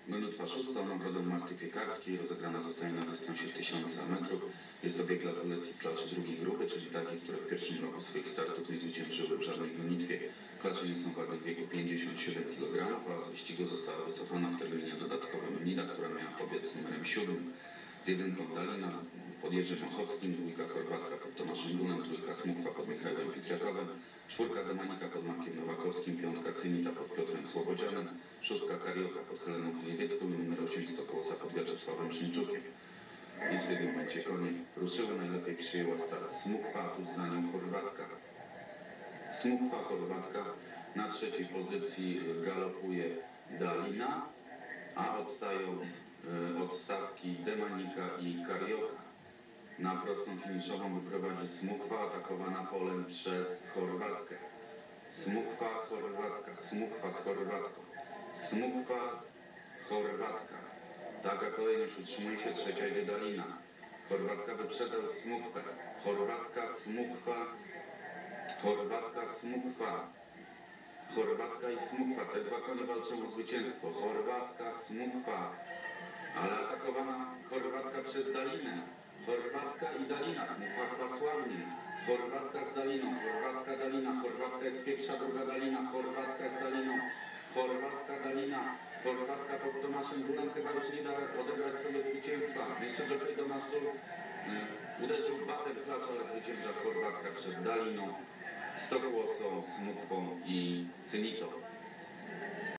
Gonitwa szósta, nagrodą Marty Piekarskiej, rozegrana zostaje na dystansie 1000 metrów. Jest to bieg dla dwuletnich klaczy drugiej grupy, czyli takich, które w pierwszym roku swoich startów nie zwyciężyły w żadnej gonitwie. Klacze nie są wagi w wieku 57 kg, a z wyścigu została wycofana w terminie dodatkowym Nida, która miała pobiec z numerem 7. Z jedynką Dalina, pod Jerzym Ochockim, dwójka Chorwatka pod Tomaszem Dunem, trójka Smukwa pod Michałem Pitriakowem, czwórka Demanika pod Markiem Nowakowskim, piątka Cynita pod Piotrem Słobodzianem, szóstka Karioka pod Heleną Chlewiecką i numer 8 Stokłosa pod Wiaczesławem Szymczukiem. I w tym momencie konie ruszyły, najlepiej przyjęła start Smukwa, a tuż za nią Chorwatka. Smukwa, Chorwatka, na trzeciej pozycji galopuje Dalina, a odstają od stawki Demanika i Karioka. Na prostą finiszową wyprowadzi Smukwa, atakowana polem przez Chorwatkę. Smukwa, Chorwatka, Smukwa z Chorwatką. Smukwa, Chorwatka. Taka kolejność utrzymuje się, trzecia idzie Dalina. Chorwatka wyprzedał Smukwę. Chorwatka, Smukwa. Chorwatka, Smukwa. Chorwatka i Smukwa. Te dwa konie walczą o zwycięstwo. Chorwatka, Smukwa. Ale atakowana Chorwatka przez Dalinę. Chorwatka i Dalina. Smukwa chyba sławnie. Chorwatka z Daliną. Chorwatka, Dalina. Chorwatka jest pierwsza, druga Dalina. Chorwatka z Daliną. Chorwatka, Dalina. Chorwatka pod Tomaszem Dunem chyba już nie da odebrać sobie zwycięstwa. Jeszcze żołnierz Tomasz Dul uderzył batem klacz, ale zwycięża Chorwatka przed Daliną, Stokłosą, Smukwą i Cynitą.